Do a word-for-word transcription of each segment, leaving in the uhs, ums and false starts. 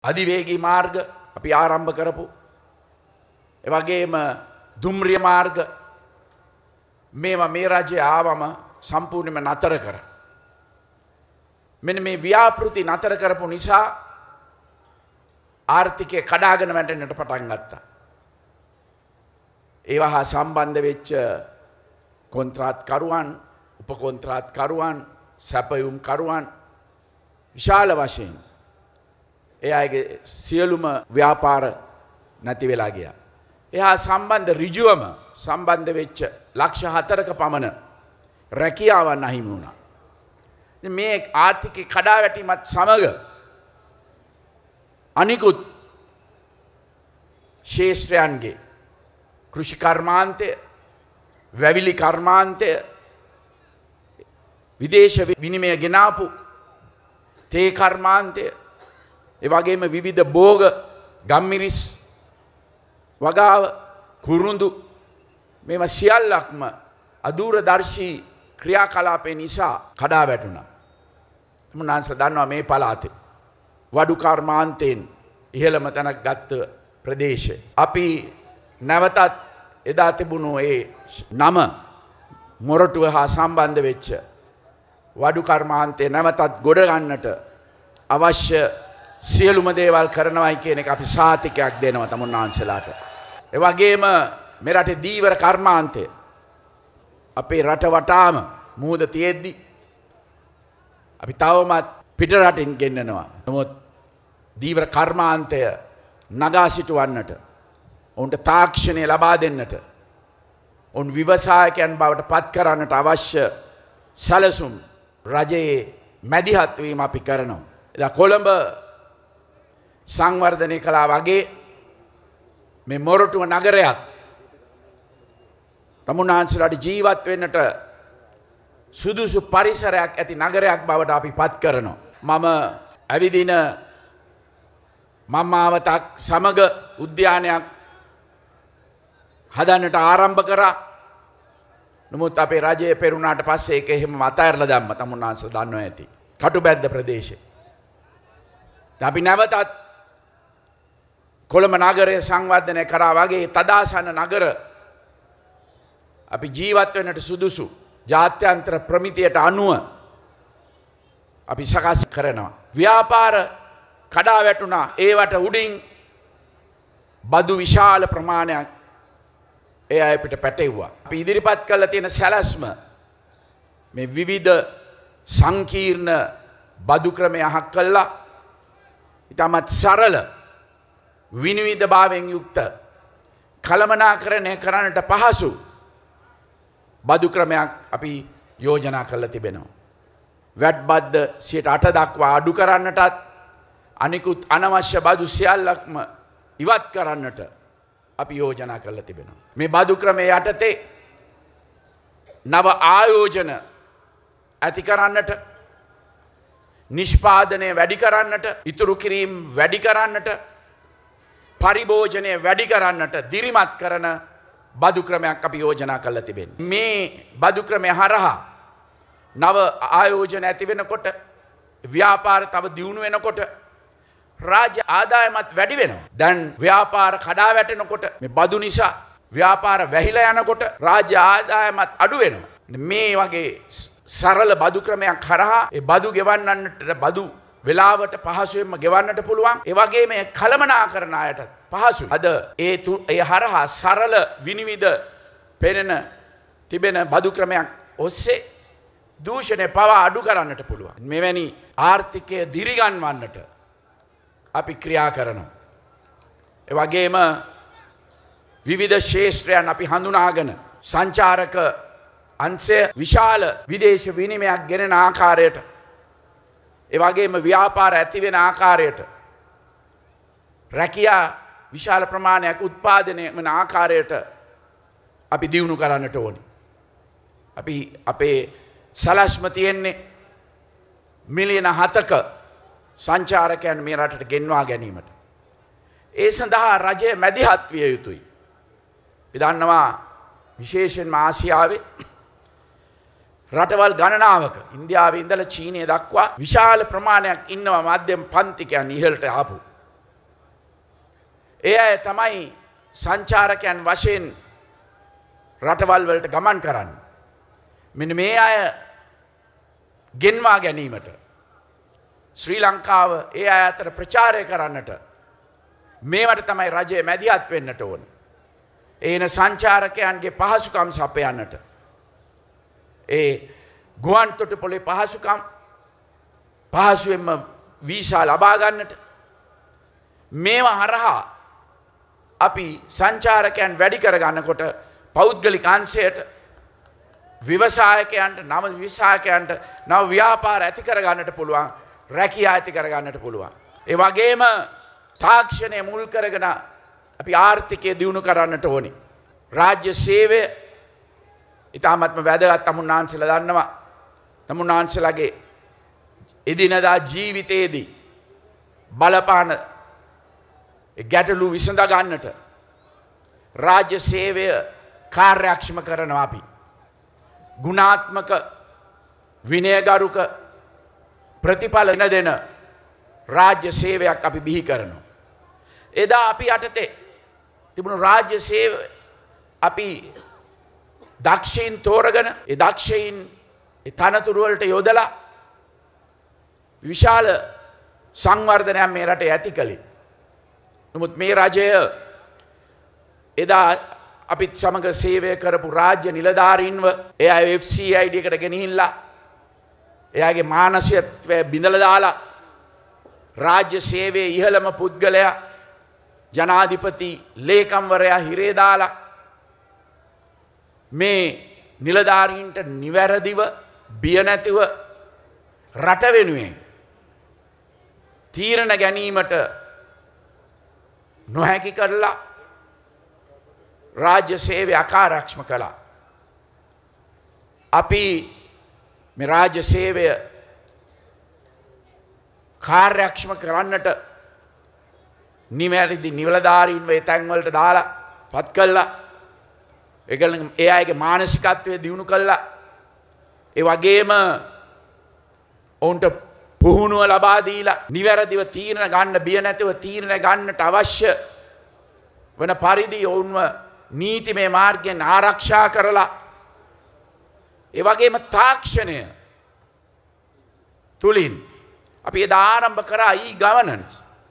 අධිවේගී මාර්ග අපි ආරම්භ කරපු. ඒ වගේම දුම්රිය මාර්ග මේවා මේ රජයේ ආවම සම්පූර්ණයෙන්ම නතර කර. මෙන්න මේ ව්‍යාපෘති නතර කරපු නිසා ආර්ථිකය කඩාගෙන වැටෙන්නට පටන් ගත්තා. ඒවා හා සම්බන්ධ වෙච්ච කොන්ත්‍රාත්කරුවන්, උපකොන්ත්‍රාත්කරුවන්, සැපයුම් කරුවන් විශාල වශයෙන් ඒ අයගේ සියලුම ව්‍යාපාර නැති වෙලා ගියා. එහා සම්බන්ධ ඍජුවම සම්බන්ධ වෙච්ච ලක්ෂ හතරක පමණ රැකියාවන් අහිමි වුණා. මේ ආර්ථික කඩාවැටීමත් සමග අනිකුත් ශේෂ්ත්‍රයන්ගේ කෘෂි කර්මාන්තය, වැවිලි කර්මාන්තය, විදේශ විනිමය ගෙනාපු තේ කර්මාන්තය, ඒ වගේම විවිධ භෝග, ගම්මිරිස්, වගාව, කුරුඳු මේවා සියල්ලක්ම අදූරදර්ශී ක්‍රියාකලාපේ නිසා කඩා වැටුණා. මුන්නාන්සලා දන්නවා මේ පළාතේ වඩු කර්මාන්තයෙන් ඉහළම තැනක් ගත්ත ප්‍රදේශය. අපි නැවතත් එදා තිබුණු ඒ නම මොරටුව හා සම්බන්ධ වෙච්ච වඩු කර්මාන්තය නැවතත් ගොඩ ගන්නට අවශ්‍ය සියලුම දේවල් කරනවායි කියන එක අපි සාතිකයක් දෙනවා තමුන්නාන්සලාට. ඒ වගේම මේ රටේ දීවර කර්මාන්තය අපේ රට වටාම මුහුද තියෙද්දි අපි තවමත් පිට රටින් ගෙන්නනවා. නමුත් දීවර කර්මාන්තය නගා සිටවන්නට, ඔවුන්ට තාක්ෂණය ලබා දෙන්නට, ඔවුන් ව්‍යවසායකයන් බවට පත් කරන්නට අවශ්‍ය සැලසුම් රජයේ මැදිහත් වීම අපි කරනවා. එදා කොළඹ සංවර්ධනය කළා වගේ මේ මොරටුව නගරයත් තමුන්නාන්සලාට ජීවත් වෙන්නට සුදුසු පරිසරයක් ඇති නගරයක් බවට අපි පත් කරනවා. මම ඇවිදින මම්මාවතක් සමග උද්‍යානයක් හදන්නට ආරම්භ කරා. නමුත් අපේ රජය පෙරුණාට පස්සේ ඒක එහෙම අතහැරලා දැම්ම. තමුන්නාන්සලා දන්නවා ඇති. කටුබැද්ද ප්‍රදේශේ. අපි නැවතත් කොළඹ නගරය සංවර්ධනය කරා වගේ තදාසන නගර අපි ජීවත් වෙන්නට සුදුසු ජාත්‍යන්තර ප්‍රමිතියට අනුව අපි සකස් කරනවා. ව්‍යාපාර කඩා වැටුණා. ඒවට උඩින් බදු විශාල ප්‍රමාණයක් ඒ අය පිට පැටෙව්වා. අපි ඉදිරිපත් කළ තියෙන සැලැස්ම මේ විවිධ සංකීර්ණ බදු ක්‍රමය අහක් කළා. ඉතාමත් සරල විනිවිදභාවයෙන් යුක්ත කළමනාකරණය කරන්නට පහසු බදු ක්‍රමයක් අපි යෝජනා කරලා තිබෙනවා. වැට් බද්ද සියයට අට දක්වා අඩු කරන්නටත් අනිකුත් අනවශ්‍ය බදු සියල්ලක්ම ඉවත් කරන්නට අපි යෝජනා කරලා තිබෙනවා. මේ බදු ක්‍රමයේ යටතේ නව ආයෝජන ඇති කරන්නට, නිෂ්පාදනය වැඩි කරන්නට, ඉතුරු කිරීම වැඩි කරන්නට, පරිභෝජනය වැඩි කරන්නට දිරිමත් කරන බදු ක්‍රමයක් අපි යෝජනා කරලා තිබෙනවා. මේ බදු ක්‍රමය හරහා නව ආයෝජන ඇති වෙනකොට, ව්‍යාපාර තව දියුණු වෙනකොට රාජ්‍ය ආදායමත් වැඩි වෙනවා. දැන් ව්‍යාපාර කඩා වැටෙනකොට, මේ බදු නිසා ව්‍යාපාර වැහිලා යනකොට රාජ්‍ය ආදායමත් අඩු වෙනවා. මේ වගේ සරල බදු ක්‍රමයක් හරහා ඒ බදු ගෙවන්නන්නට, බදු වෙලාවට පහසුවෙන්ම ගෙවන්නට පුළුවන්. ඒ වගේම කළමනාකරන අයට පහසු. අද ඒ ඒ හරහා සරල විනිවිද පෙනෙන තිබෙන බදු ක්‍රමයක් ඔස්සේ දූෂණය පවා අඩු කරන්නට පුළුවන්. මෙවැනි ආර්ථිකය දිරිගන්වන්නට අපි ක්‍රියා කරනවා. ඒ වගේම විවිධ ශේෂ්ත්‍රයන් අපි හඳුනාගෙන සංචාරක අංශය විශාල විදේශ විනිමයක් ගෙනෙන ආකාරයට, ඒ වගේම ව්‍යාපාර ඇති වෙන ආකාරයට, රැකියා විශාල ප්‍රමාණයක් උත්පාදනය වෙන ආකාරයට අපි දියුණු කරන්නට ඕනි. අපි අපේ සලස්ම තියෙන්නේ මිලියන හතක සංචාරකයන් මේ රටට ගෙන්වා ගැනීමට. ඒ සඳහා රජය මැදිහත් විය යුතුයි. අපි දන්නවා විශේෂයෙන්ම ආසියාවේ රටවල් ගණනාවක, ඉන්දියාවේ ඉඳලා චීනය දක්වා විශාල ප්‍රමාණයක් ඉන්නවා මධ්‍යම පන්තිකයන් ඉහළට ආපු. ඒ අය තමයි සංචාරකයන් වශයෙන් රටවල් වලට ගමන් කරන්නේ. මෙන්න මේ අය ගෙන්වා ගැනීමට ශ්‍රී ලංකාව ඒ අය අතර ප්‍රචාරය කරන්නට මේවට තමයි රජය මැදිහත් වෙන්නට ඕන. ඒන සංචාරකයන්ගේ පහසුකම් සපයන්නට ඒ ගුවන් තොටුපොළේ පහසුකම් පහසුවෙන්ම වීසා ලබා ගන්නට මේවා හරහා අපි සංචාරකයන් වැඩි කර ගන්නකොට පෞද්ගලික අංශයට ව්‍යවසායකයන්ට නව විවසායකයන්ට නව ව්‍යාපාර ඇති කර ගන්නට පුළුවන්, රැකියා ඇති කර ගන්නට පුළුවන්. ඒ වගේම තාක්ෂණය මුල් කරගෙන අපි ආර්ථිකය දියුණු කරන්නට ඕනේ. රාජ්‍ය සේවය ඉතාමත්ම වැදගත්. තමුන්නාන්සලා දන්නවා. තමුන්නාන්සලාගේ එදිනදා ජීවිතයේදී බලපාන ගැටලු විසඳ ගන්නට රාජ්‍ය සේවය කාර්යක්ෂම කරනවා අපි. ගුණාත්මක විනයගරුක ප්‍රතිඵල එන දෙන රාජ්‍ය සේවයක් අපි බිහි කරනවා. එදා අපි යටතේ තිබුණු රාජ්‍ය සේවය අපි දක්ෂයින් තෝරගෙන ඒ දක්ෂයින් ඒ තනතුරු වලට යොදලා විශාල සංවර්ධනයක් මේ රටේ ඇති කළේ. නමුත් මේ රජය එදා අපිත් සමග සේවය කරපු රාජ්‍ය නිලධාරීන්ව එයා එෆ් සී අයි ඩි එකට ගෙනහිල්ලා එයාගේ මානසිකත්වය බිඳලා දාලා රාජ්‍ය සේවයේ ඉහළම පුද්ගලයා ජනාධිපති ලේකම්වරයා හිරේ දාලා මේ නිලධාරීන්ට නිවැරදිව බිය නැතිව රට වෙනුවෙන් තීරණ ගැනීමට නොහැකි කරලා රාජ්‍ය සේවය අකාර්යක්ෂම කළා. අපි මේ රාජ්‍ය සේවය කාර්යක්ෂම කරන්නට නිවැරදි නිලධාරීන්ව ඒ තැන්වලට දාලා පත් කළා. ඒගොල්ලන් ඒ අයගේ මානසිකත්වය දියුණු කළා. ඒ වගේම ඔවුන්ට පුහුණුව ලබා දීලා නිවැරදිව තීරණ ගන්න, බිය නැතිව තීරණ ගන්නට අවශ්‍ය වන පරිදි ඔවුන්ව නීතිමය මාර්ගයෙන් ආරක්ෂා කරලා, ඒ වගේම තාක්ෂණය තුලින් අපි එදා ආරම්භ කරා ඊ ගවර්නන්ස්.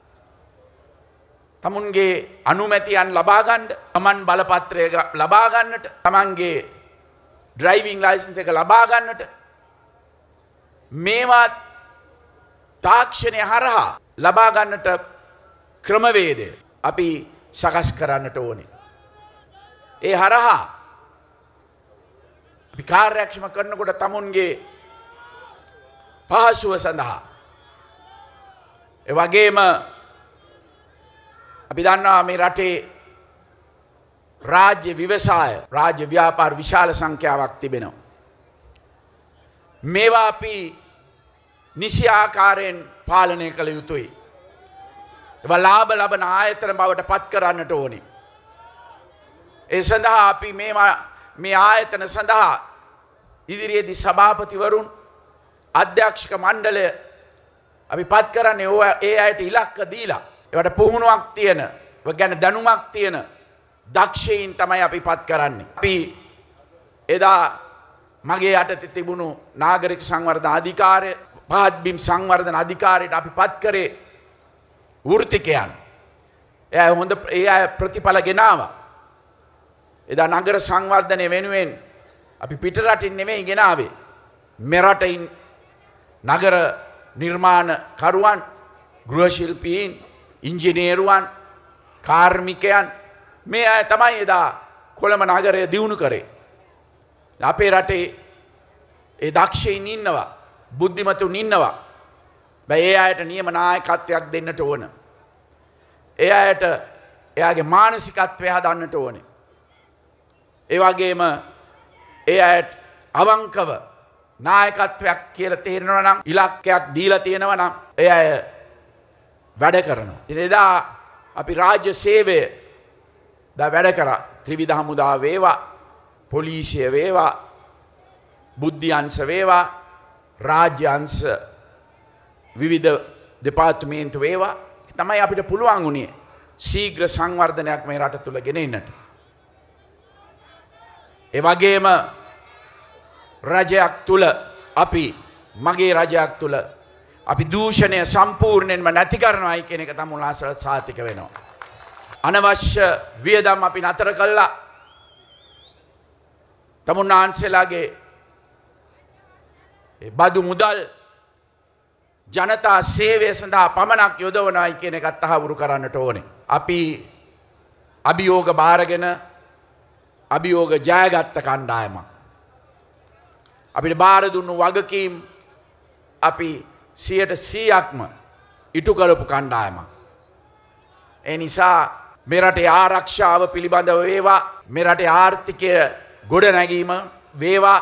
තමුන්ගේ අනුමැතියන් ලබා ගන්න, තමන් බලපත්‍රය ලබා ගන්නට, තමන්ගේ ඩ්‍රයිවිං ලයිසන්ස් එක ලබා ගන්නට මේවා තාක්ෂණය හරහා ලබා ගන්නට ක්‍රමවේදය අපි සකස් කරන්නට ඕනේ. ඒ හරහා අපි කාර්යක්ෂම කරනකොට තමුන්ගේ පහසුව සඳහා, ඒ වගේම අපි දන්නවා මේ රටේ රාජ්‍ය ව්‍යවසාය, රාජ්‍ය ව්‍යාපාර විශාල සංඛ්‍යාවක් තිබෙනවා. මේවා අපි නිසි ආකාරයෙන් පාලනය කළ යුතුයි. ඒවා ලාභ ලබන ආයතන බවට පත් කරන්නට ඕනේ. ඒ සඳහා අපි මේවා මේ ආයතන සඳහා ඉදිරියේදී සභාපතිවරුන්, අධ්‍යක්ෂක මණ්ඩලය අපි පත් කරන්නේ ඒ අයට ඉලක්ක දීලා ඒවට පුහුණුවක් තියෙන, ඒ ගැන දැනුමක් තියෙන දක්ෂයින් තමයි අපි පත් කරන්නේ. අපි එදා මගේ යටතේ තිබුණු නාගරික සංවර්ධන අධිකාරිය, පහත් බිම් සංවර්ධන අධිකාරියට අපි පත් කරේ වෘත්තිකයන්. එයා හොඳ ඒ අය ප්‍රතිඵල ගෙනාවා. එදා නගර සංවර්ධනය වෙනුවෙන් අපි පිටරටින් නෙමෙයි ගෙනාවේ. මෙරටින් නගර නිර්මාණ කරුවන්, ගෘහ ශිල්පීන්, ඉංජිනේරුවන්, කාර්මිකයන් මේ අය තමයි එදා කොළඹ නගරය දියුණු කරේ. අපේ රටේ ඒ දක්ෂයින් ඉන්නවා, බුද්ධිමතුන් ඉන්නවා. බෑ ඒ අයට නියම නායකත්වයක් දෙන්නට ඕන. ඒ අයට එයාගේ මානසිකත්වය හදන්නට ඕනේ. ඒ වගේම ඒ අයට අවංකව නායකත්වයක් කියලා තේරෙනවා නම්, ඉලක්කයක් දීලා තියෙනවා නම් ඒ අය වැඩ කරනවා. ඉතින් එදා අපි රාජ්‍ය සේවය දා වැඩ කරා. ත්‍රිවිධ හමුදා වේවා, පොලිසිය වේවා, බුද්ධි අංශ වේවා, රාජ්‍ය අංශ විවිධ දෙපාර්තමේන්තු වේවා, තමයි අපිට පුළුවන් වුණේ ශීඝ්‍ර සංවර්ධනයක් මේ රට තුළ ගෙන එන්නට. ඒ වගේම රජයක් තුළ අපි මගේ රජයක් තුළ අපි දූෂණය සම්පූර්ණයෙන්ම නැති කරනවායි කියන එක තමුන්ලාසලට සාතික වෙනවා. අනවශ්‍ය වියදම් අපි නතර කළා. තමුන්නාන්සේලාගේ ඒ බදු මුදල් ජනතා සේවය සඳහා පමණක් යොදවනවායි කියන එකත් තහවුරු කරන්නට ඕනේ. අපි අභියෝග බාරගෙන අභියෝග ජයගත්ත කණ්ඩායමක්. අපිට බාර දුන්නු වගකීම් අපි සියයට සීයක්ම ඉටු කරපු කණ්ඩායමක්. ඒ නිසා මේ රටේ ආරක්ෂාව පිළිබඳව වේවා, මේ රටේ ආර්ථිකය ගොඩනැගීම වේවා,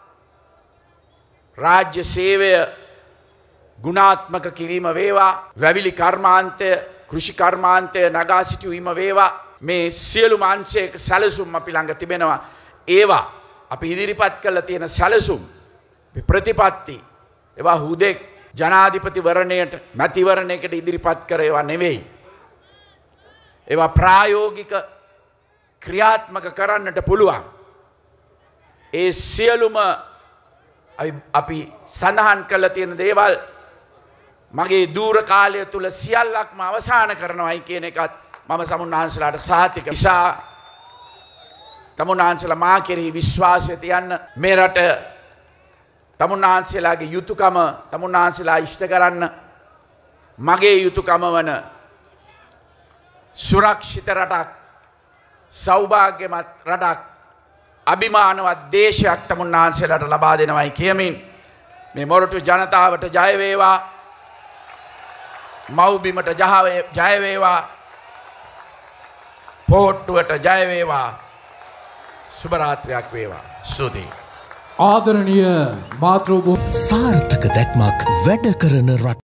රාජ්‍ය සේවය ගුණාත්මක කිරීම වේවා, වැවිලි කර්මාන්තය, කෘෂි කර්මාන්තය නගා සිටුවීම වේවා, මේ සියලු මාංශයක සැලසුම් අපි ළඟ තිබෙනවා. ඒවා අපි ඉදිරිපත් කළ තියෙන සැලසුම් ප්‍රතිපත්ති ඒවා හුදෙක් ජනාධිපතිවරණයට මැතිවරණයකට ඉදිරිපත් කර ඒවා නෙවෙයි. ඒවා ප්‍රායෝගික ක්‍රියාත්මක කරන්නට පුළුවන්. ඒ සියලුම අපි සඳහන් කළ තියෙන දේවල් මගේ දූර කාලය තුල සියල්ලක්ම අවසන් කරනවායි කියන එකත් මම සමුන්නාන්සලාට සහතික. නිසා තමුන්නාන්සලා මා කෙරෙහි විශ්වාසය තියන්න. මේ රට තමුන්නාන්සලාගේ යුතුයකම තමුන්නාන්සලා ඉෂ්ට කරන්න. මගේ යුතුයකම වන සුරක්ෂිත රටක්, සෞභාග්‍යමත් රටක්, අභිමානවත් දේශයක් තමුන්නාන්සලාට ලබා දෙනවයි කියමින් මේ මොරටු ජනතාවට ජය වේවා, මව්බිමට ජය වේවා, පොහොට්ටුවට ජය වේවා, සුබ රාත්‍රියක් වේවා. ස්තුතියි. ආදරණීය මාතෘභූමි සාර්ථක දැක්මක් වැඩ කරන රට.